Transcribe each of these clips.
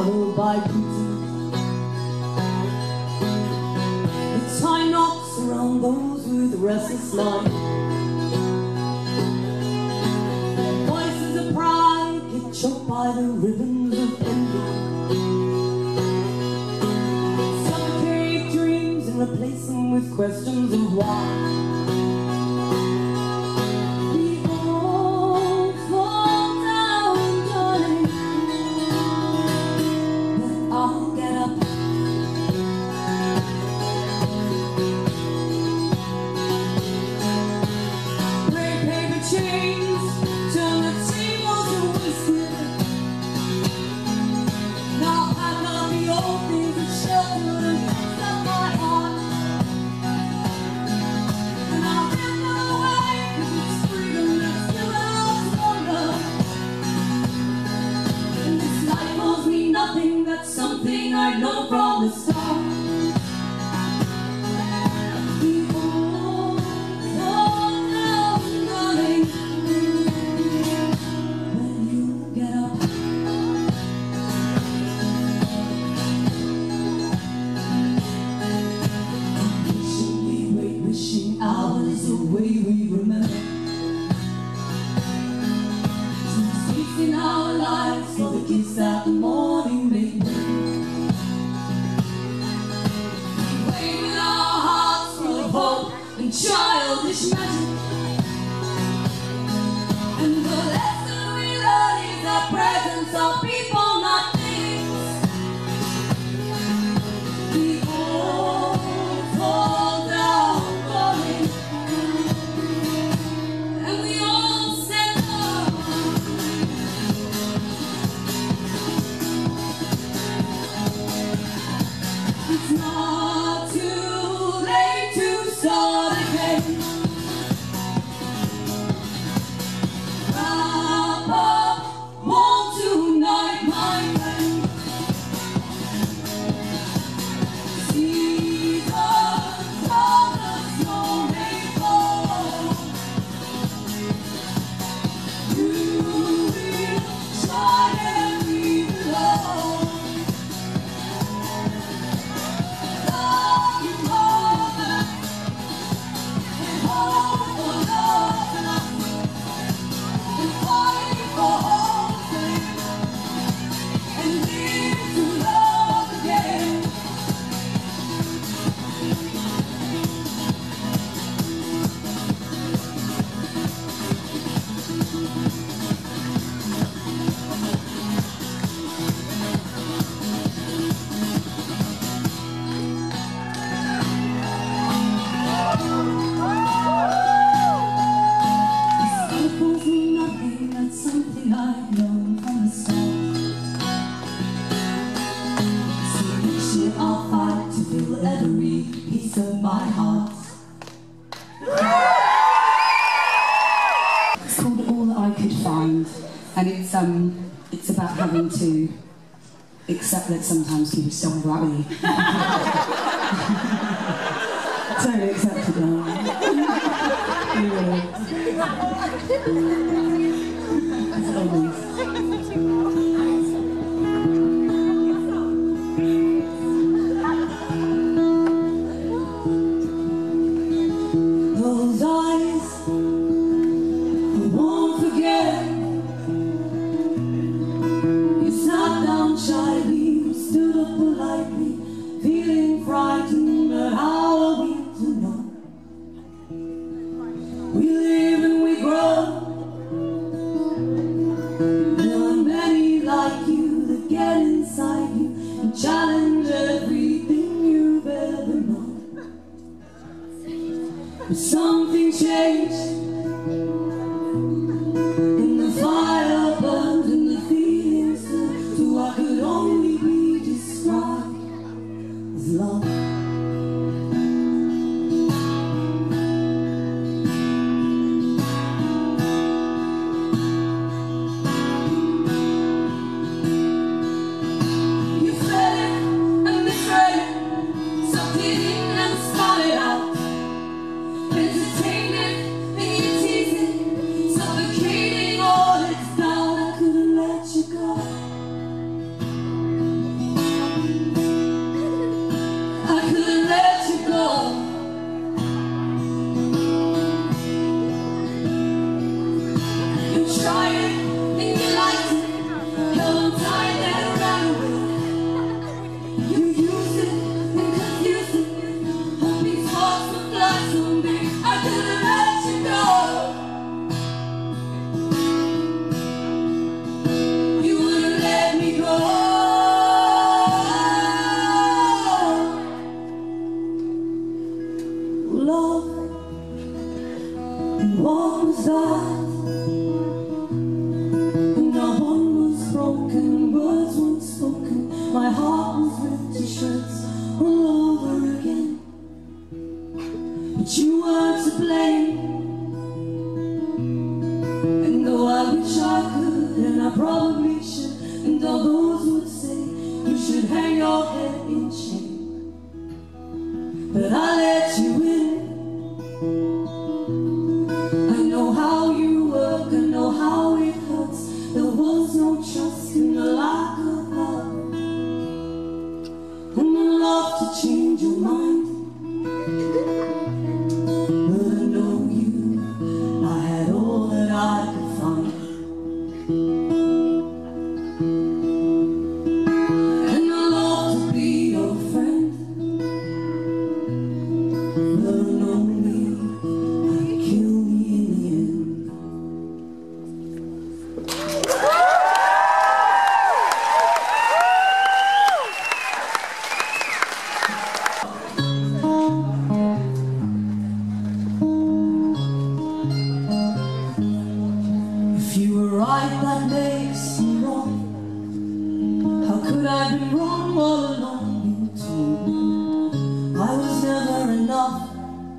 travel by beauty. The time knocks around those with restless life. Voices of pride get choked by the ribbons of envy. Suffocate dreams and replace them with questions of why. That's something I know from the start. People fall down, darling, when you get up. Wishing we wait, wishing hours away we remember. Some space in our lives for the kiss that the morning made. And childish magic, and the lesson we learn is the presence of people, not things. We all fall down, darling, and we all stand up. It's not too late to start again. Wrap up, warm tonight, my friend. Seasons of the snow may fall. You will shine and we belong. Something I've known from the start. So next year I'll fight to fill every piece of my heart. It's called All That I Could Find, and it's about having to accept that sometimes people still right with you. Totally acceptable. Those eyes I won't forget. You sat down shyly, you stood up politely, feeling frightened, but how are we to know? We live and we grow. Get inside you and challenge everything you've ever known. But something changed, and the fire burned and the feelings turned to what could only be described as love. my heart was ripped to shreds all over again. But you weren't to blame. And though I wish I could, and I probably should, and all those would say you should hang your head in shame, but I let you in. I know how you work, I know how it hurts. There was no trust in the lack of love, and the love to change your mind. But I know you, I had all that I could find. And I love to be your friend, but I know me, I'd kill me in the end. If you were right, that makes me wrong. How could I be wrong all along? You told me I was never enough.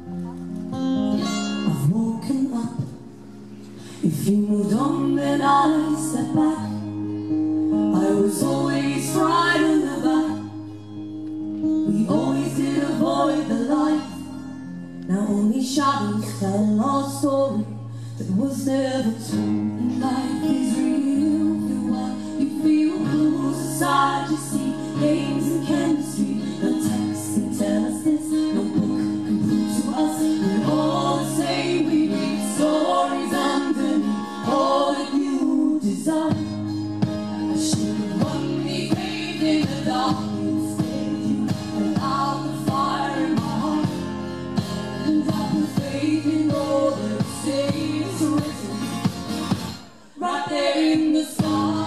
I've woken up. If you moved on, then I stepped back. I was always right in the back. We always did avoid the light. Now only shadows tell our story that was never told. And life is real. Feel what you feel. Close aside, you see games and chemistry. No text can tell us this. No book can prove to us we're all the same. We read stories underneath all that you desire. I should have run me faith in the dark. Instead you allowed the fire in my heart, and I put faith in all that saves written right there in the sky.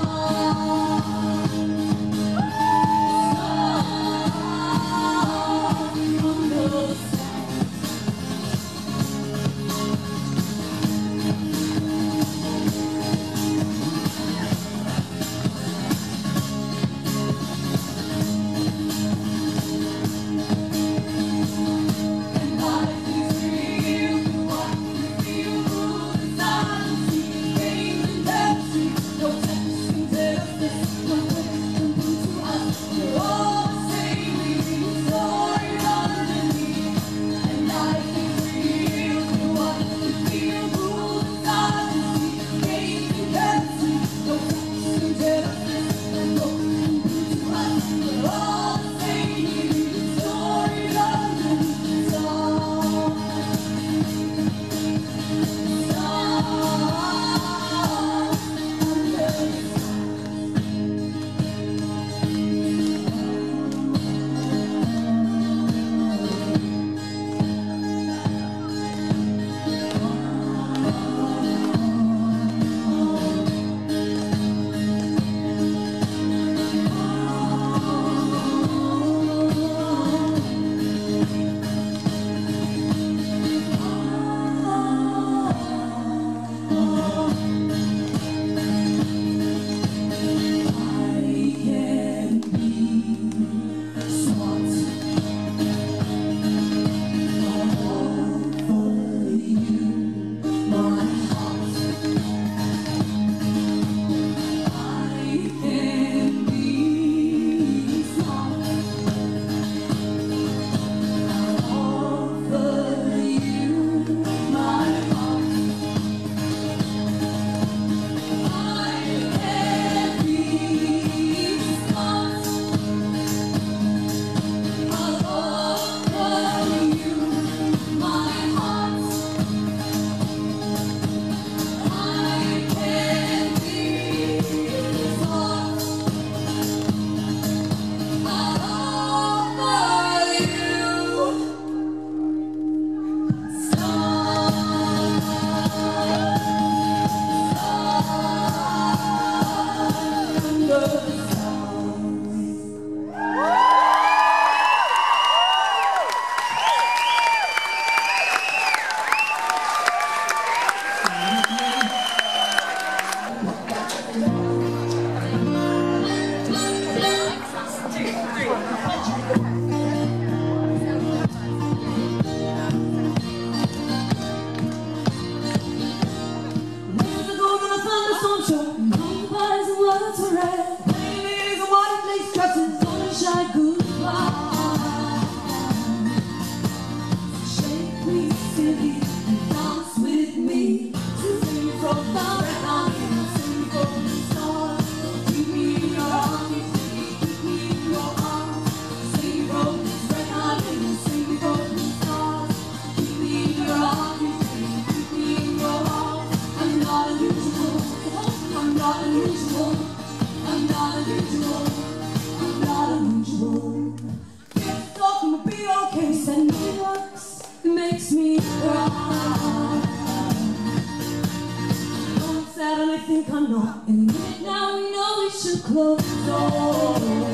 I'm not in it now, we know we should close the door.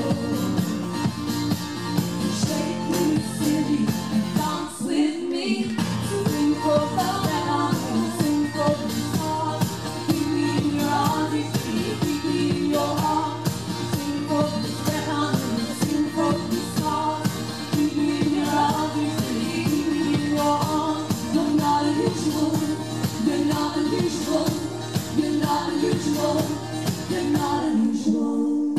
Shake me, city, and dance with me. Sing for the red, sing for the stars. Keep me in your arms, keep me in your heart. Sing for the red, sing for the stars. Keep me in your arms, keep me in your arms. You're not unusual, you're not unusual. You're not unusual, you're not unusual.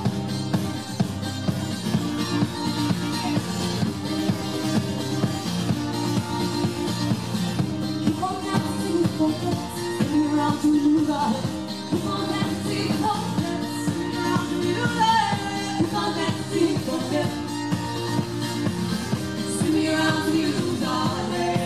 Keep on dancing, forget, spin around to new life. Keep on dancing, forget, spin around to new life. Keep on dancing, forget, spin me around to new life.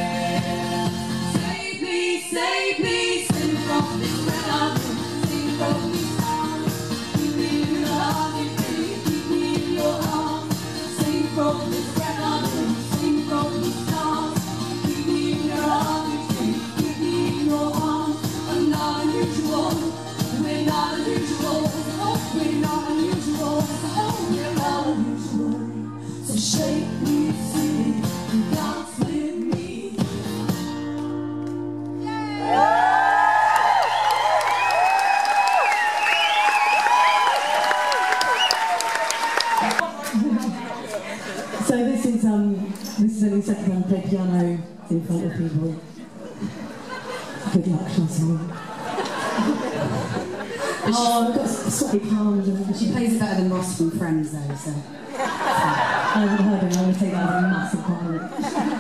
Save me, sing from this red island, sing from these songs. Keep me in your arms, keep me in your arms. Sing from this red island, sing from these songs. Keep me in your arms, keep me in your arms. I'm not unusual, we're not unusual. Oh, we're not unusual, oh, we're not unusual. So shake me, sing, and dance with me. So this is only second time I play piano in front of people. Good luck, chanson. Oh, I've got slightly calm. She plays it better than Ross from Friends though, so. I haven't heard it, I'm going to take that as a massive compliment.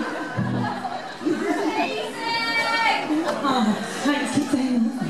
Oh, thanks, keep saying that.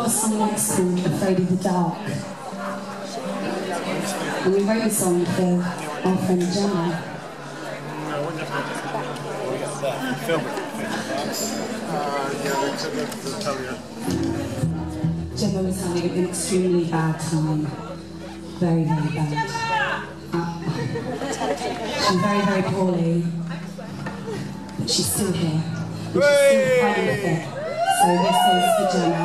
got a song next called Afraid of the Dark. And we wrote the song for our friend Gemma. Gemma was having an extremely bad time. Very, very bad. She's very, very poorly. But she's still here. And she's still fighting with it. So this is for Gemma.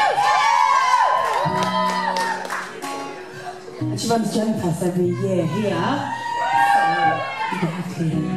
And she runs Gemma Fest every year here. So you have to be here.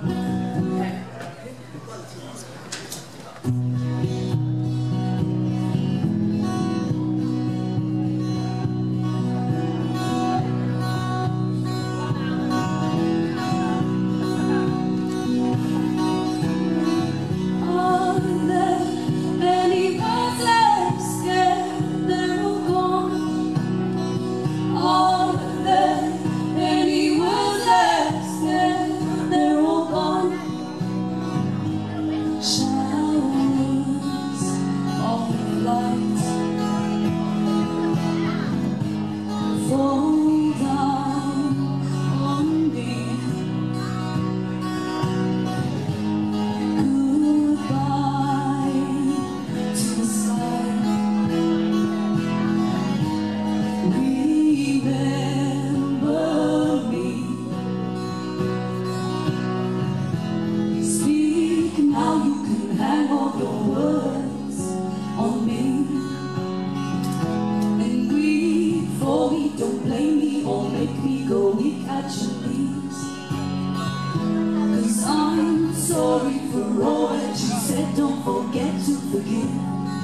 Sorry for all that you said, don't forget to forgive.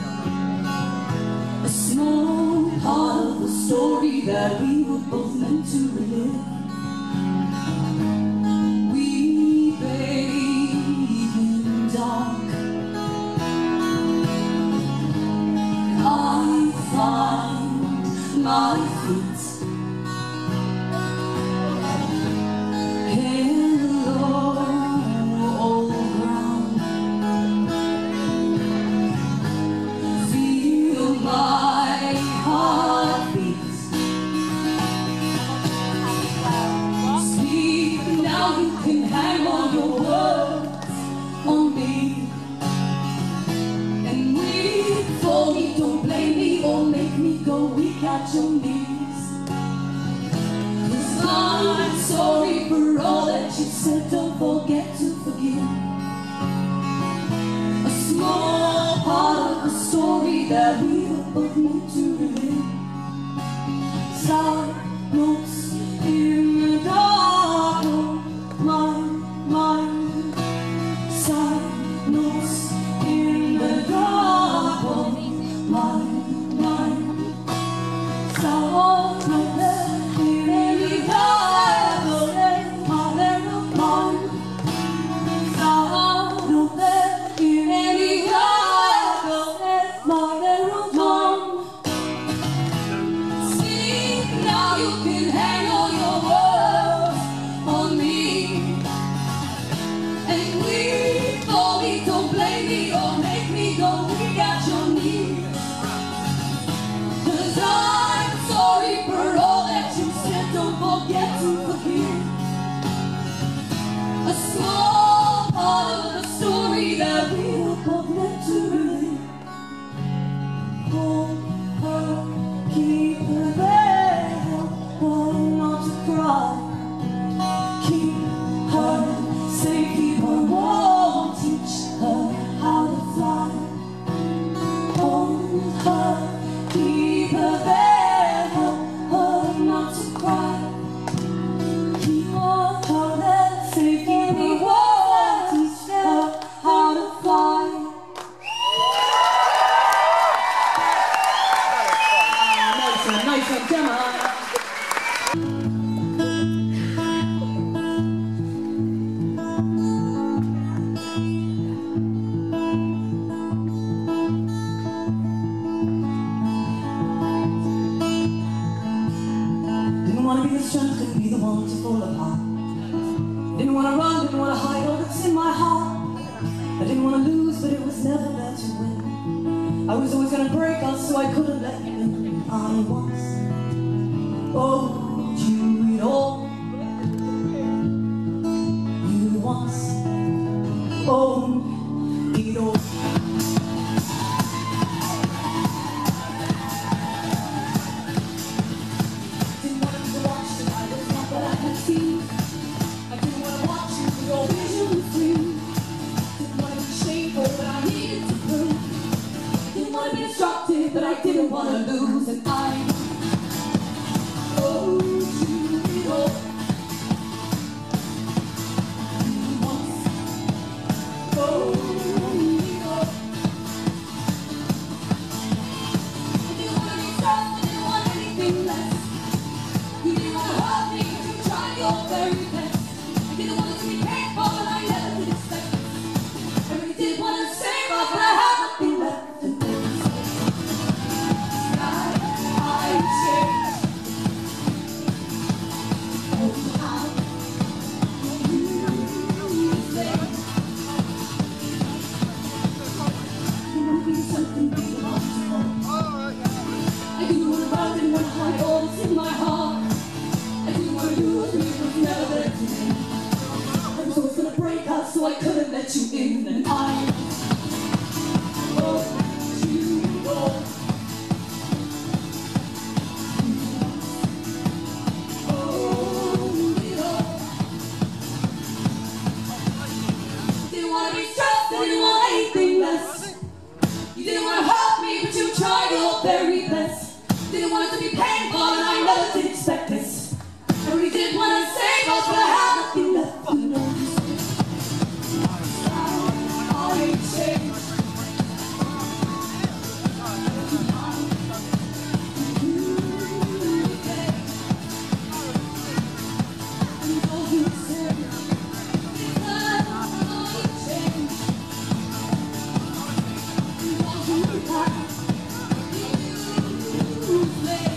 A small part of the story that we were both meant to relive. We bathe in dark. I find my feet. At your knees, 'cause I'm sorry for all that you said, don't forget to forgive. A small part of the story that we were both meant to relive. Silence in the dark of my mind. Silence in the dark of my mind. A small part of the story that we were both meant to relive. Hold her, keep her there, help her not to cry. Keep her safe, keep her warm, teach her how to fly. Hold her, keep her there, help her not to cry. Keep her there, safe, keep her warm, teach her how to fly. Nice one, Gemma. Didn't want to be the strength, couldn't be the one to fall apart. Didn't want to run, didn't want to hide all that's in my heart. I didn't want to lose, but it was never there to win. I I was always gonna break us, so I couldn't let you in. I once owed you it all. You once owned it all. Didn't want to watch the idols, not that I had seen. I didn't want to watch you, but your vision was free. Didn't want to be shameful, but I needed to prove. Didn't want to be destructive, but I didn't want to lose. And I owed you it all. You once owed it all. You didn't want to be strong, you didn't want anything less. You didn't want to hurt me, but you tried your very best. You didn't want it to be painful, and I never did expect it. I really did want to save us, but I had nothing left to lose. I changed. Oh, how you say you want to be something big and awesome. I didn't want to run, didn't want to hide all that's in my heart. I didn't want to lose me, it was never there to me. I was always gonna break us, so I couldn't let you in. And I owed you all. Owed it all. Didn't want to be stressed, didn't want anything less. You didn't want to hurt me, but you tried your very best. Didn't want it to be painful, and I never did expect this. I really did want to save us, but I had nothing left to lose. I changed. And all you said is that I changed. And all you had, you played.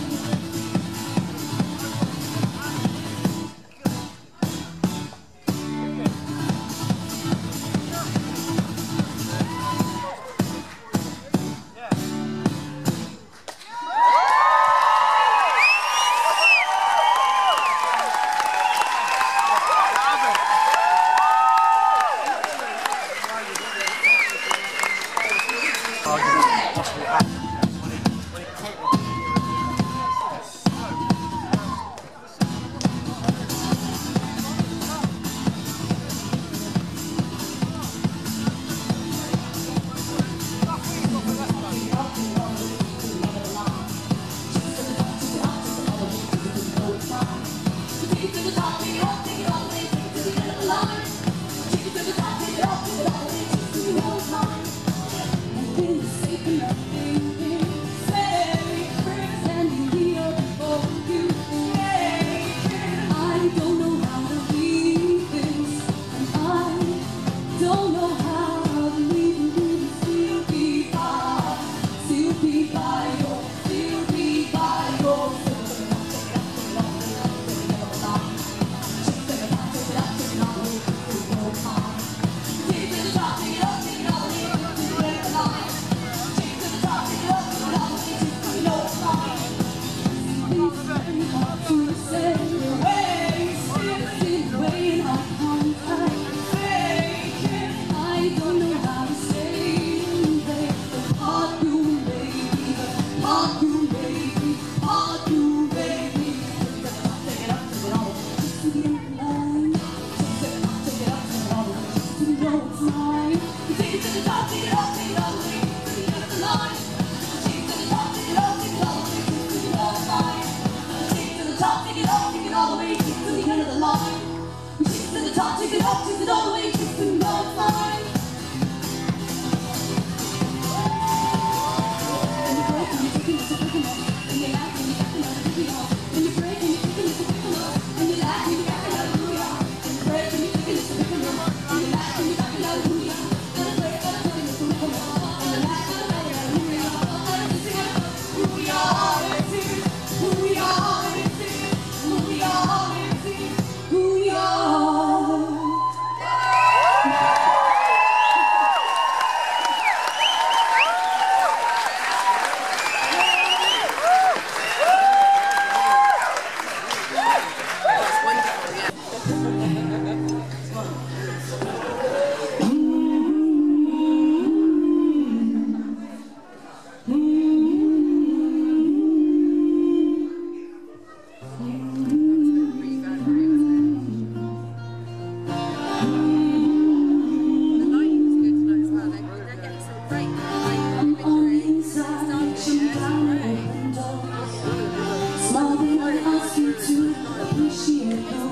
Who we are.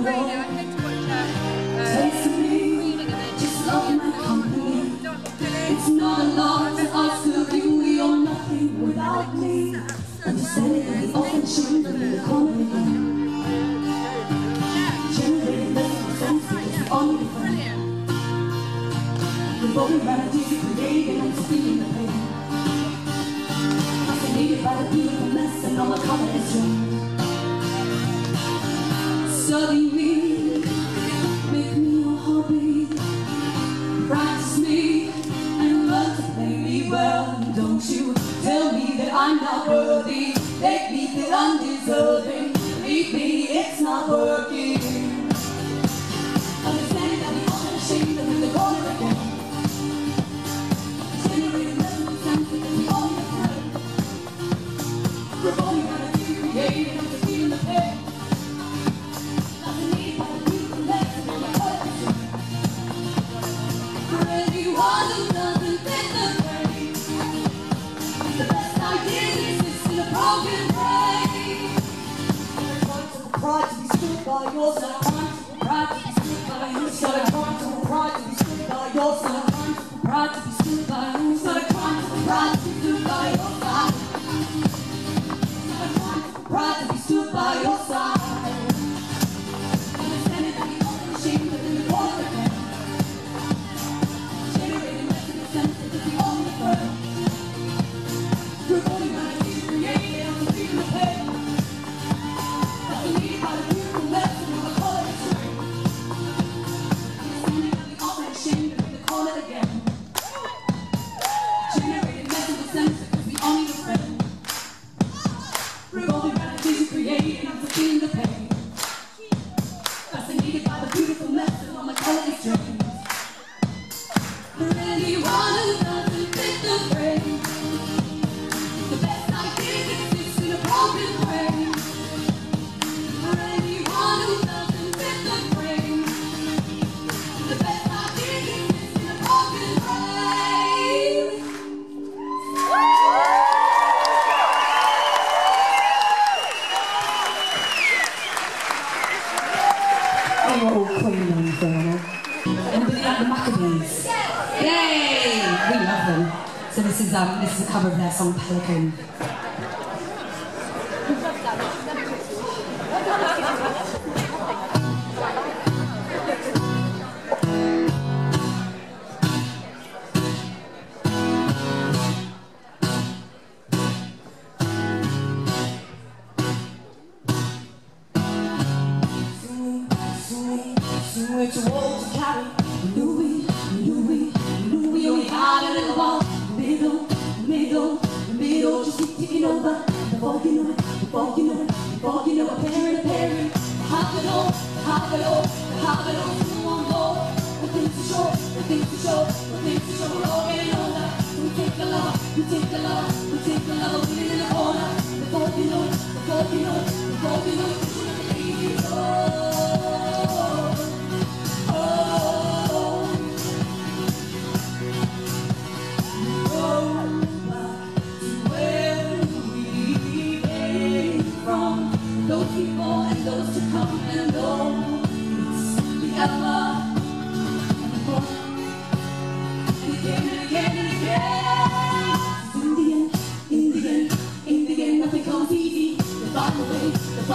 Taste of me, just love my company. It's not a lot to ask of you, you're nothing without me. Understanding that we often shouldn't be the comedy. Generating lessons sense because we all need a friend. Revolving remedies to creating and to feeling the pain. Fascinated by the beautiful mess and all the confidence dreams. Study me, make me your hobby. Practice me and learn to play me well. Don't you tell me that I'm not worthy. Make me feel undeserving. Believe me, it's not working. Understanding that we all ashamed of the corner again. Generating lessons and because we all need a friend. Revolving around a beauty created and to feel the pain. Pride to be stood by your side. Pride to be stood by your side. Pride to be stood by your side. Pride to be stood by your side. Pride to be stood by your side. Pride to be stood by your side. Understanding that we all ashamed within the corner again. Generating lessons sense because we all need a friend. Revolving around a beauty created and to feel the pain. Yay! We love them. So this is a cover of their song Pelican. It's a wall to carry. We only had a little while. Middle, just keep ticking over. Before you know it, a pairing. Half it all, one more. The things to show, we're all getting older. We take the love, we take the love, we in the corner. Before you know it, you should leave. Those people and those to come and go. It's the ever and the more. And again. In the end, nothing comes easy. They find a way.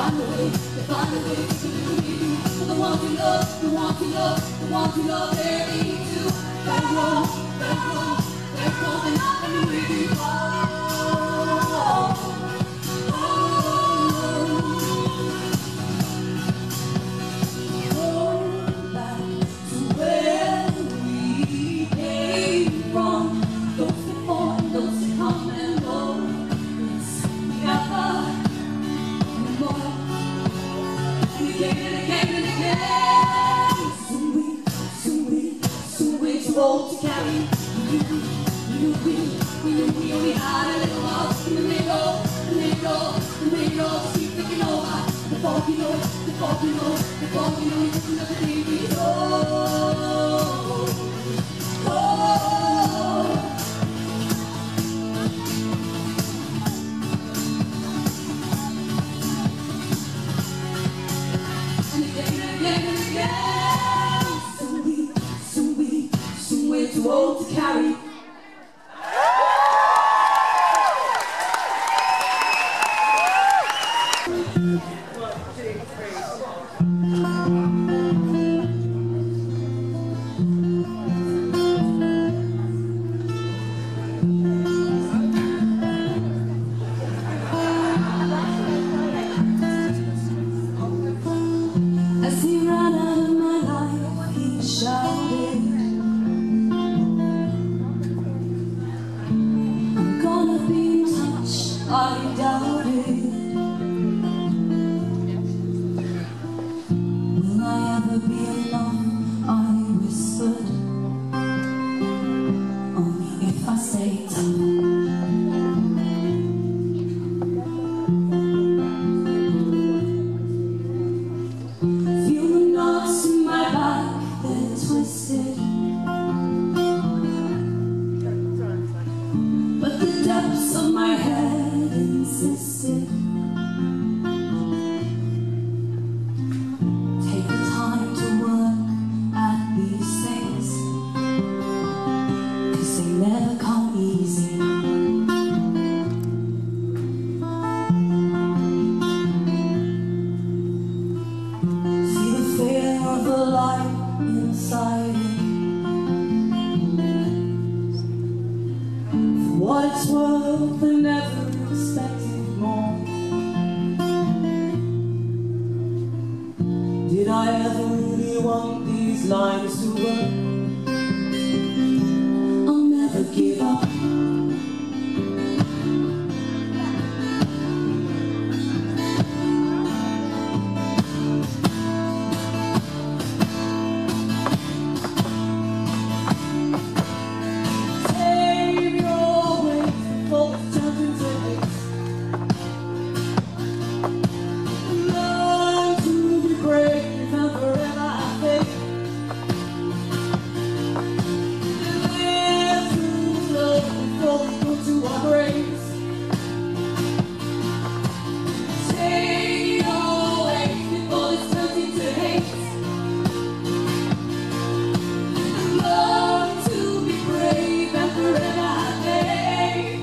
For the ones who love, they're easy to bankroll, and we do roll to carry. We only had a little while in the middle, just keep thinking over. Before you know it, it's another day we go. And again. I doubt it. Will I ever be alone? I whispered. Only if I stay tough. Feel the knots in my back, they're twisted. But the depths of my head insisted. Take the time to work at these things, 'cause they never come easy. See the fear of the light inside it. For what it's worth, I never expected more. Did I ever really want these lines to work? I'll never give up. Save your ways before it turns into hate. Learn to be brave and forever have faith. Live too slow before we go to our graves. Save your ways before it turns into hate. Learn to be brave and forever have faith.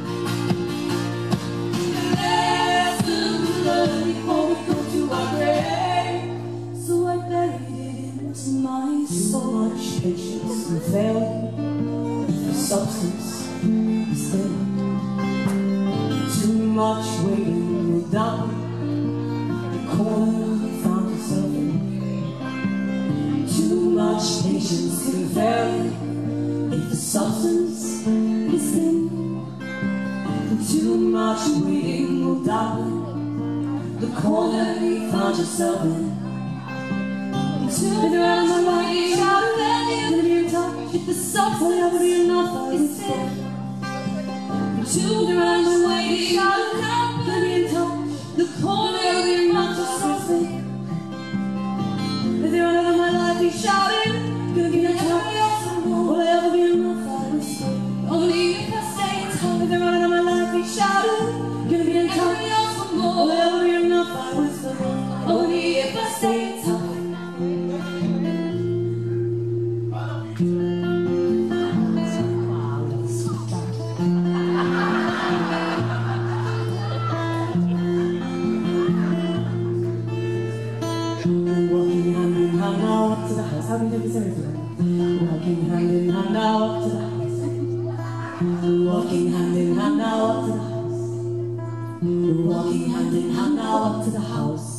Lessons learned before we go to our grave. So I buried it into my soul. Much patience and failure, the substance is thin. Too much waiting will die. The corner you found yourself in. Too much patience can fail if the substance is thin. Too much waiting will die. The corner you found yourself in. If you're out of my way, gonna be in touch. If the substance will never be enough, I will stay. If you're out of my way, gonna be in touch. The corner you found yourself in. If you're out of my life, be shouting. Gonna be in touch. Will I ever be enough? I will stay. Only if I stay in touch. If you're out of my life, be shouting. Gonna be in touch. Will I ever be enough? I will stay. Only if I stay in touch. Walking hand in hand now up to the house. How do you do this everything? Walking hand in hand now up to the house. Walking hand in hand now up to the house. Walking hand in hand now up to the house.